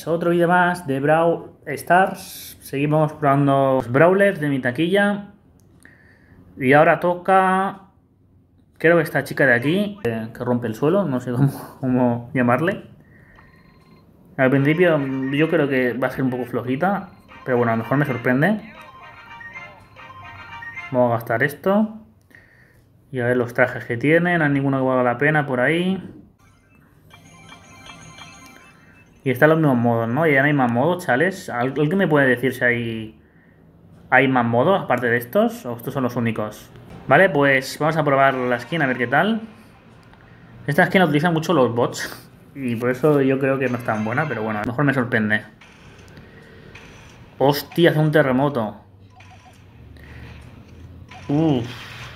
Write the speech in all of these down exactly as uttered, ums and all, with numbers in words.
Otro vídeo más de Brawl Stars. Seguimos probando los brawlers de mi taquilla. Y ahora toca... Creo que esta chica de aquí, eh, que rompe el suelo, no sé cómo, cómo llamarle. Al principio yo creo que va a ser un poco flojita, pero bueno, a lo mejor me sorprende. Vamos a gastar esto. Y a ver los trajes que tienen, no hay ninguno que valga la pena por ahí. Y están los mismos modos, ¿no? Y ya no hay más modos, chales. ¿Alguien me puede decir si hay, hay más modos aparte de estos? ¿O estos son los únicos? Vale, pues vamos a probar la skin a ver qué tal. Esta skin la utilizan mucho los bots. Y por eso yo creo que no es tan buena, pero bueno, a lo mejor me sorprende. Hostia, hace un terremoto. Uff.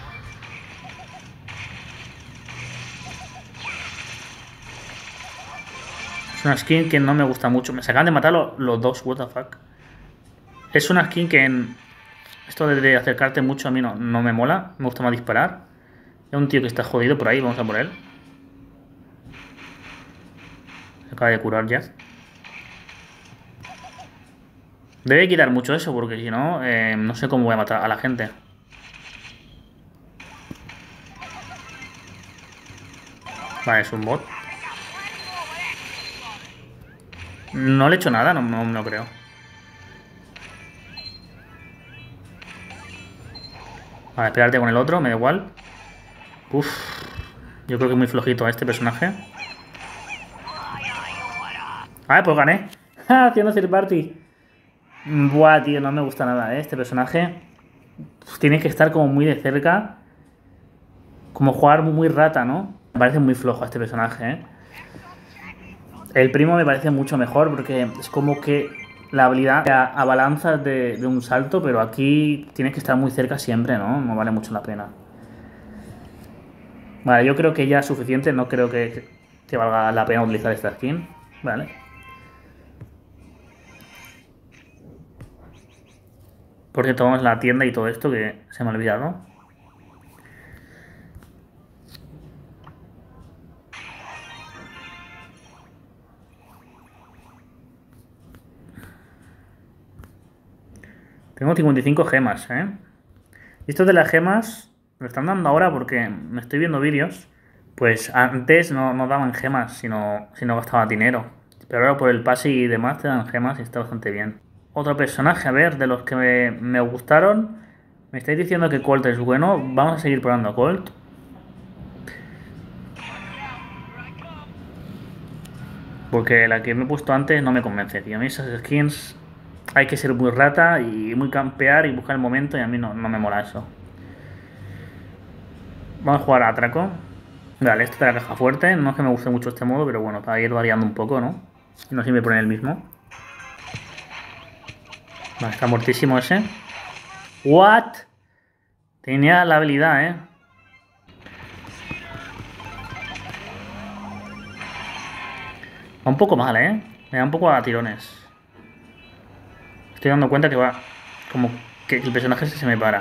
Es una skin que no me gusta mucho. Me sacan de matar los, los dos, what the fuck. Es una skin que en... Esto de acercarte mucho a mí no, no me mola. Me gusta más disparar. Hay un tío que está jodido por ahí, vamos a por él. Se acaba de curar ya. Debe quitar mucho eso, porque si no, eh, no sé cómo voy a matar a la gente. Vale, es un bot. No le he hecho nada, no, no, no creo. Vale, esperarte con el otro, me da igual. Uf, yo creo que es muy flojito a este personaje. Vale, pues gané. Haciendo third party. Buah, tío, no me gusta nada, ¿eh? Este personaje. Uf, tiene que estar como muy de cerca. Como jugar muy rata, ¿no? Me parece muy flojo este personaje, ¿eh? El primo me parece mucho mejor porque es como que la habilidad te abalanza de, de un salto, pero aquí tienes que estar muy cerca siempre, ¿no? No vale mucho la pena. Vale, yo creo que ya es suficiente, no creo que, que valga la pena utilizar esta skin. Vale. Por cierto, vamos a la tienda y todo esto que se me ha olvidado. Tengo cincuenta y cinco gemas, ¿eh? Y esto de las gemas me lo están dando ahora porque me estoy viendo vídeos. Pues antes no, no daban gemas si no, si no gastaba dinero. Pero ahora por el pase y demás te dan gemas y está bastante bien. Otro personaje, a ver, de los que me, me gustaron. Me estáis diciendo que Colt es bueno. Vamos a seguir probando a Colt. Porque la que me he puesto antes no me convence, tío. A mí esas skins hay que ser muy rata y muy campear y buscar el momento y a mí no, no me mola eso. Vamos a jugar a atraco. Vale, esto es la caja fuerte. No es que me guste mucho este modo, pero bueno, para ir variando un poco, ¿no? No siempre poner el mismo. Vale, está muertísimo ese. ¿What? Tenía la habilidad, ¿eh? Va un poco mal, ¿eh? Me da un poco a tirones. Estoy dando cuenta que va... Como que el personaje se me para.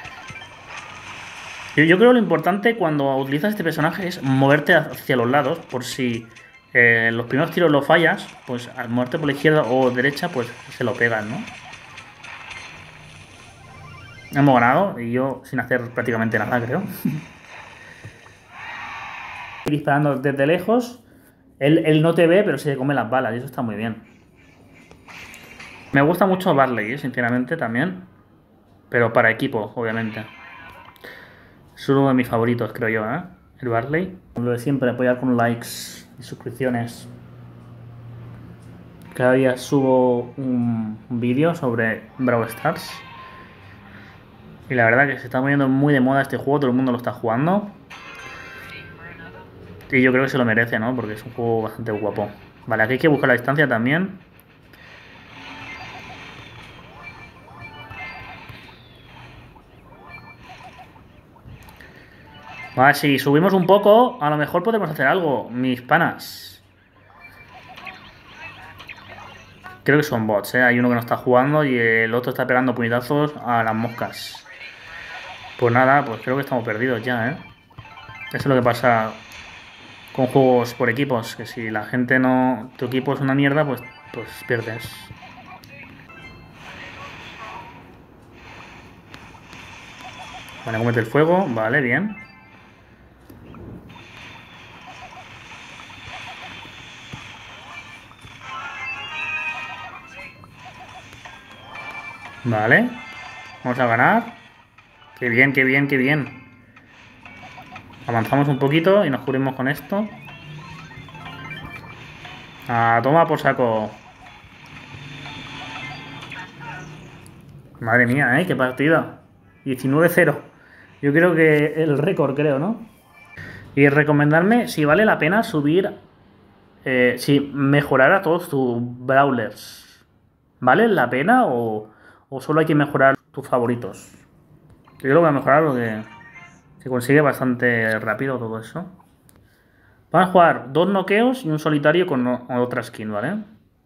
Yo, yo creo que lo importante cuando utilizas este personaje es moverte hacia los lados. Por si eh, los primeros tiros los fallas, pues al moverte por la izquierda o derecha, pues se lo pegan, ¿no? Hemos ganado y yo sin hacer prácticamente nada, creo. Disparando desde lejos. Él, él no te ve, pero se come las balas y eso está muy bien. Me gusta mucho Barley, ¿eh? Sinceramente, también. Pero para equipo, obviamente. Es uno de mis favoritos, creo yo, ¿eh? El Barley. Lo de siempre, apoyar con likes y suscripciones. Cada día subo un vídeo sobre Brawl Stars. Y la verdad que se está poniendo muy de moda este juego, todo el mundo lo está jugando. Y yo creo que se lo merece, ¿no? Porque es un juego bastante guapo. Vale, aquí hay que buscar la distancia también. Vale, si subimos un poco, a lo mejor podemos hacer algo, mis panas. Creo que son bots, ¿eh? Hay uno que no está jugando y el otro está pegando puñetazos a las moscas. Pues nada, pues creo que estamos perdidos ya, ¿eh? Eso es lo que pasa con juegos por equipos, que si la gente no... Tu equipo es una mierda, pues pues pierdes. Vale, comete el fuego. Vale, bien. Vale. Vamos a ganar. Qué bien, qué bien, qué bien. Avanzamos un poquito y nos cubrimos con esto. Ah, toma por saco. Madre mía, ¿eh? Qué partida. diecinueve cero. Yo creo que el récord, creo, ¿no? Y recomendarme si vale la pena subir... Eh, si mejorar a todos tus brawlers. ¿Vale la pena o, o solo hay que mejorar tus favoritos? Yo lo voy a mejorar porque se consigue bastante rápido todo eso. Van a jugar dos noqueos y un solitario con otra skin, ¿vale?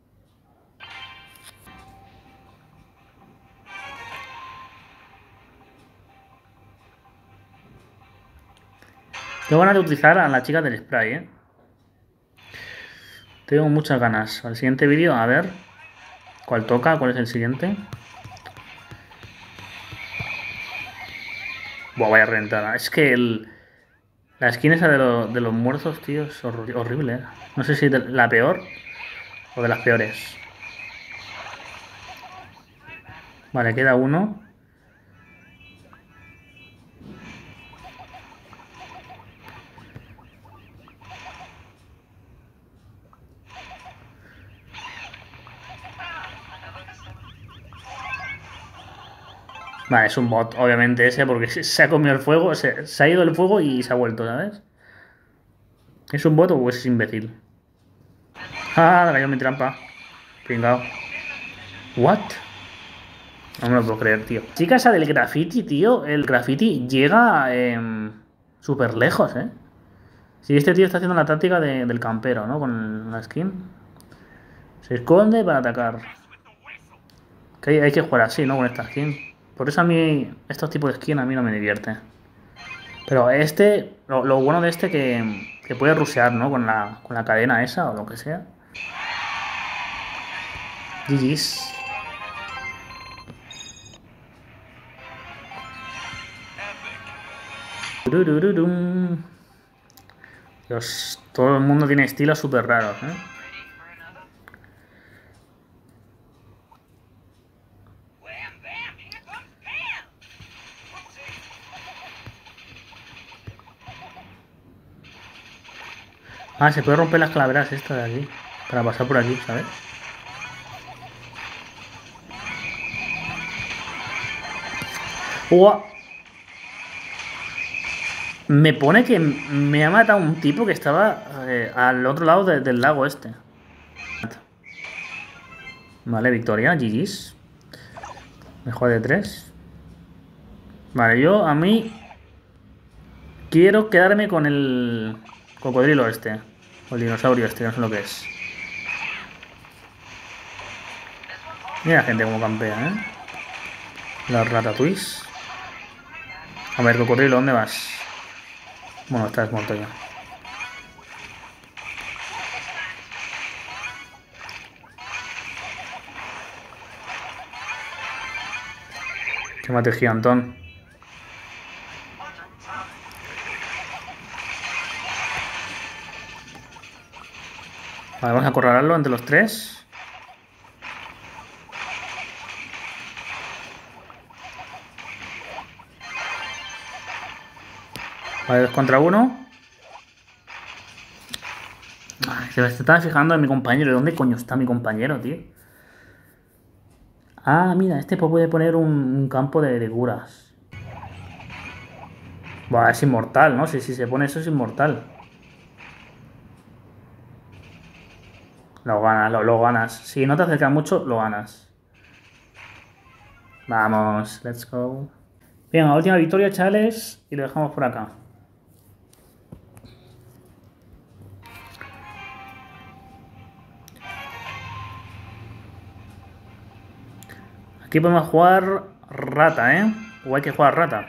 Tengo ganas de utilizar a la chica del spray, ¿eh? Tengo muchas ganas. Al siguiente vídeo, a ver cuál toca, cuál es el siguiente. Buah, vaya rentada. Es que el, la skin esa de, lo, de los muertos, tío, es hor horrible, ¿eh? No sé si de la peor o de las peores. Vale, queda uno. Vale, es un bot, obviamente ese, porque se ha comido el fuego, se, se ha ido el fuego y se ha vuelto, ¿sabes? ¿Es un bot o es imbécil? Ah, cayó en mi trampa. Pringao. What? No me lo puedo creer, tío. Chica esa del graffiti, tío. El graffiti llega eh, súper lejos, ¿eh? Si este tío está haciendo la táctica de, del campero, ¿no? Con la skin. Se esconde para atacar. Que hay, hay que jugar así, ¿no? Con esta skin. Por eso a mí, estos tipos de skin a mí no me divierte. Pero este, lo, lo bueno de este que, que puede rushear, ¿no? Con la, con la cadena esa o lo que sea. G G's. Dios, todo el mundo tiene estilos súper raros, ¿eh? Ah, se puede romper las calaveras estas de aquí. Para pasar por aquí, ¿sabes? ¡Uah! Me pone que me ha matado un tipo que estaba eh, al otro lado de, del lago este. Vale, victoria, G G's. Mejor de tres. Vale, yo a mí quiero quedarme con el cocodrilo este. O el dinosaurio este, no sé lo que es. Mira la gente como campea, ¿eh? Las ratatouilles. A ver, cocodrilo, ¿dónde vas? Bueno, estás muerto ya. Que mate el gigantón. Vale, vamos a acorralarlo entre los tres. Vale, dos contra uno. Ay, se estaba fijando en mi compañero. ¿De dónde coño está mi compañero, tío? Ah, mira, este puede poner un, un campo de, de curas. Buah, es inmortal, ¿no? Si, si se pone eso es inmortal. Lo ganas, lo, lo ganas. Si no te acercas mucho, lo ganas. Vamos, let's go. Bien, la última victoria, chavales, y lo dejamos por acá. Aquí podemos jugar rata, ¿eh? O hay que jugar rata.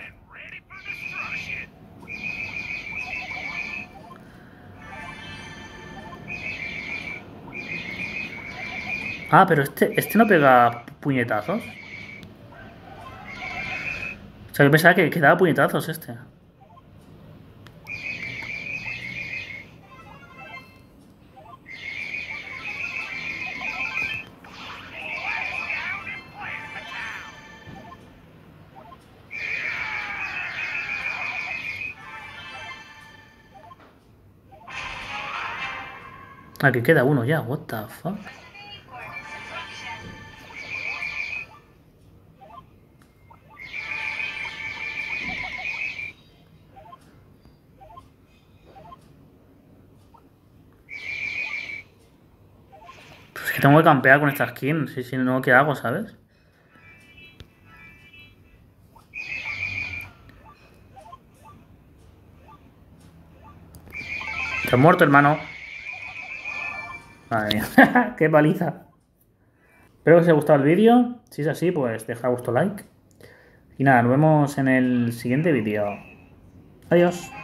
Ah, pero este, este no pega puñetazos. O sea, yo pensaba que, que daba puñetazos este. Aquí queda uno ya, what the fuck. Pues es que tengo que campear con esta skin, si, si no, ¿qué hago, sabes? Estás muerto, hermano. Madre mía, qué paliza. Espero que os haya gustado el vídeo. Si es así, pues deja vuestro like. Y nada, nos vemos en el siguiente vídeo. Adiós.